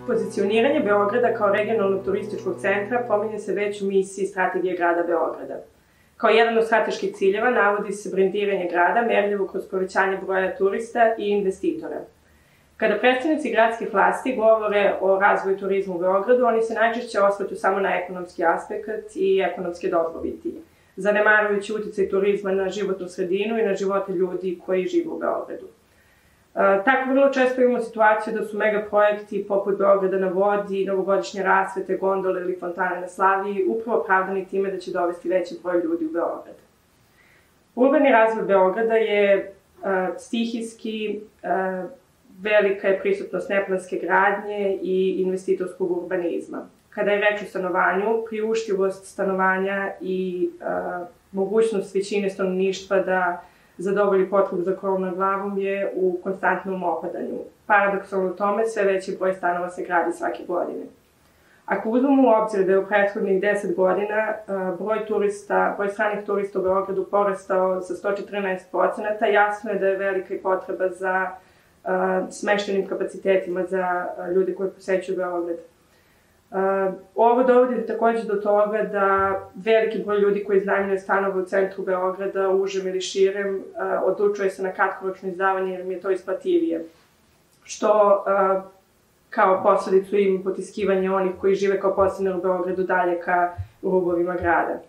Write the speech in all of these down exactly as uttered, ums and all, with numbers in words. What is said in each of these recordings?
Pozicioniranje Beograda kao regionalnog turističkog centra pominje se već u misiji strategije grada Beograda. Kao jedan od strateških ciljeva navodi se brendiranje grada merljivo kroz povećanje broja turista i investitora. Kada predstavnici gradskih vlasti govore o razvoju turizma u Beogradu, oni se najčešće osvrću samo na ekonomski aspekt i ekonomske dobrobiti, zanemarujući uticaj turizma na životnu sredinu i na živote ljudi koji žive u Beogradu. Tako vrlo često imamo situaciju da su megaprojekti poput Beograda na vodi, novogodišnje rasvete, gondole ili fontane na Slaviji upravo opravdani time da će dovesti veći broj ljudi u Beograd. Urbani razvoj Beograda je stihijski, velika je prisutnost neplanske gradnje i investitorskog urbanizma. Kada je reč o stanovanju, priuštivost stanovanja i mogućnost većine stanovništva da zadovolji potrebu za krov nad glavom je u konstantnom opadanju. Paradoksalno tome, sve veći broj stanova se gradi svake godine. Ako uzmemo u obzir da je u prethodnih deset godina broj turista, broj stranih turista u Beogradu porastao za sto četrnaest procenata, jasno je da je velika i potreba za smeštenim kapacitetima za ljude koji posećuju Beograd. Ovo dovodi takođe do toga da veliki broj ljudi koji iznajmljuju stanove u centru Beograda, užem ili širem, odlučuje se na kratkoročno izdavanje jer im je to isplativije. Što kao posledicu ima potiskivanje onih koji žive kao podstanar u Beogradu dalje ka rubovima grada.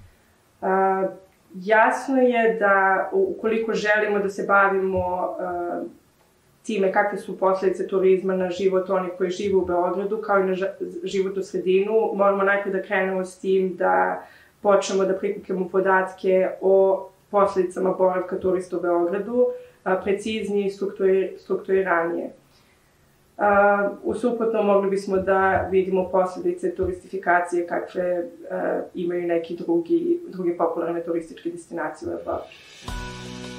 Jasno je da ukoliko želimo da se bavimo time kakve su posledice turizma na život onih koji žive u Beogradu, kao i na životnu sredinu, moramo najprej da krenemo s tim da počnemo da prikupljamo podatke o posledicama boravka turista u Beogradu, preciznije i strukturiranije. U suprotnom mogli bismo da vidimo posledice turistifikacije kakve imaju neki drugi, druge popularne turističke destinacije u Evropi.